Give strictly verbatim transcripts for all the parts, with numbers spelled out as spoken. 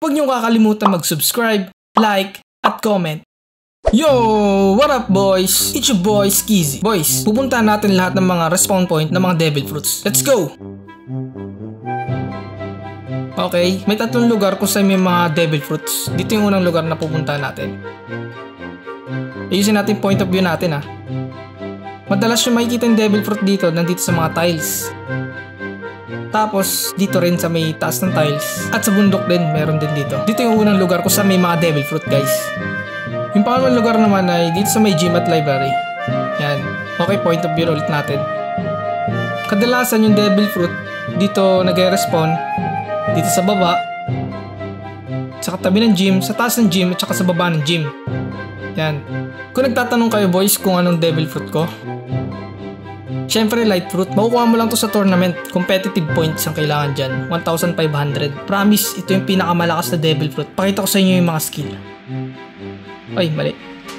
huwag niyong kakalimutan mag-subscribe, like, at comment. Yo! What up boys? It's your boy Skizzy. Boys, pupuntahan natin lahat ng mga respawn point ng mga devil fruits. Let's go! Okay, may tatlong lugar kung saan may mga devil fruits. Dito yung unang lugar na pupuntahan natin. Ayusin natin point of view natin ha. Madalas yung makikita yung devil fruit dito, nandito sa mga tiles. Tapos dito rin sa may taas ng tiles. At sa bundok din, meron din dito. Dito yung unang lugar kung saan may mga devil fruit guys. Yung pangalawang lugar naman ay dito sa may gym at library. Yan. Okay, point of view ulit natin. Kadalasan yung devil fruit dito nag-respawn. Dito sa baba. Sa katabi ng gym, sa taas ng gym at saka sa baba ng gym. Yan. Kung nagtatanong kayo boys kung anong devil fruit ko, syempre light fruit. Makukuha mo lang to sa tournament. Competitive points ang kailangan dyan. one thousand five hundred. Promise, ito yung pinakamalakas na devil fruit. Pakita ko sa inyo yung mga skill. Ay, mali.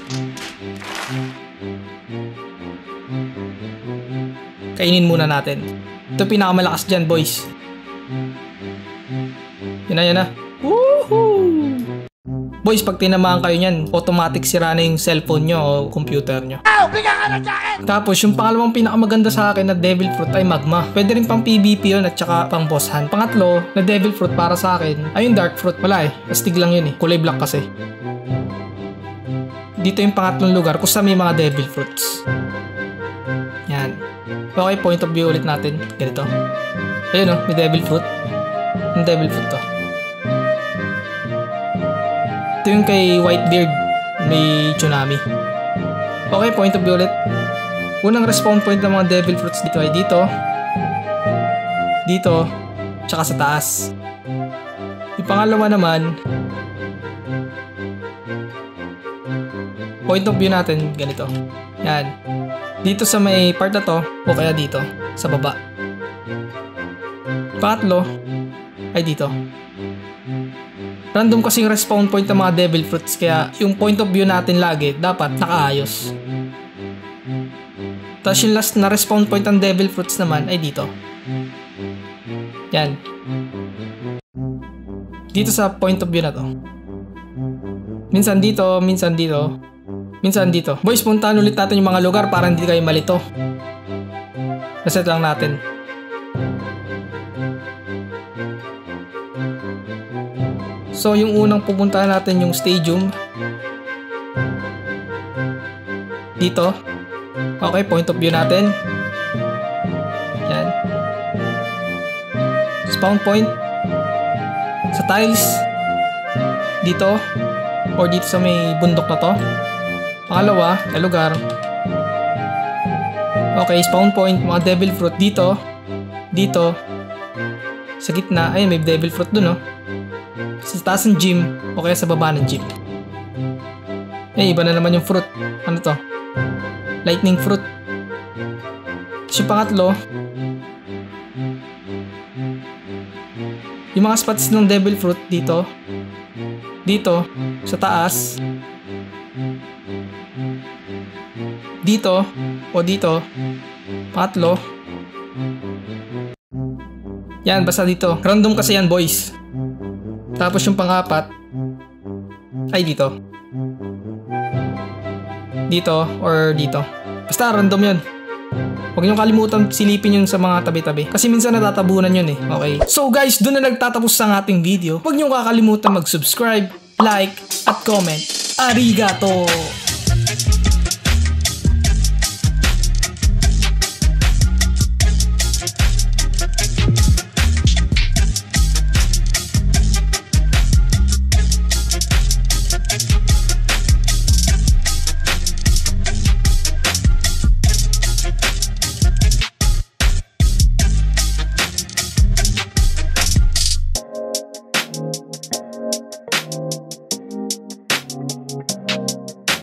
Kainin muna natin. Ito yung pinakamalakas dyan boys. Yan na, yan na. Woohoo! Boys, pag tinamaan kayo nyan, automatic sira na yung cellphone nyo o computer nyo. Tapos, yung pangalawang pinakamaganda sa akin na devil fruit ay magma. Pwede rin pang PvP yun at saka pang boss hunt. Pangatlo na devil fruit para sa akin ay yung dark fruit. Wala eh, astig lang yun eh. Kulay black kasi. Dito yung pangatlong lugar kung saan may mga devil fruits. Yan. Okay, point of view ulit natin. Ganito. Ayun o, may devil fruit. Yung devil fruit to. Ito yung kay Whitebeard, may tsunami. Okay, point of view ulit. Unang respawn point ng mga devil fruits dito ay dito, dito, tsaka sa taas. Yung pangalawa naman, point of view natin, ganito. Yan. Dito sa may part na to, o kaya dito, sa baba. Pangatlo, ay dito. Random kasi yung respawn point ng mga devil fruits, kaya yung point of view natin lagi dapat nakaayos. Tapos yung last na respawn point ng devil fruits naman ay dito. Yan. Dito sa point of view na to. Minsan dito, minsan dito, minsan dito. Boys, puntahan ulit natin yung mga lugar para hindi kayo malito. Reset lang natin. So, yung unang pupuntahan natin yung stadium. Dito. Okay, point of view natin. Yan. Spawn point. Sa tiles. Dito. Or dito sa may bundok na to. Pangalawa, na lugar. Okay, spawn point. Mga devil fruit dito. Dito. Sa gitna. Ayun, may devil fruit dun, oh. Sa taas ng gym o kaya sa baba ng gym. Eh, iba na naman yung fruit. Ano to? Lightning fruit. Tapos yung pangatlo, yung mga spots ng devil fruit dito, dito, sa taas, dito, o dito, pangatlo. Yan, basta dito. Random kasi yan, boys. Tapos yung pang-apat ay dito. Dito or dito. Basta random yun. Huwag niyong kalimutan silipin yun sa mga tabi-tabi. Kasi minsan natatabunan yun eh. Okay. So guys, doon na nagtatapos ang ating video. Huwag niyong kakalimutan mag-subscribe, like, at comment. Arigato!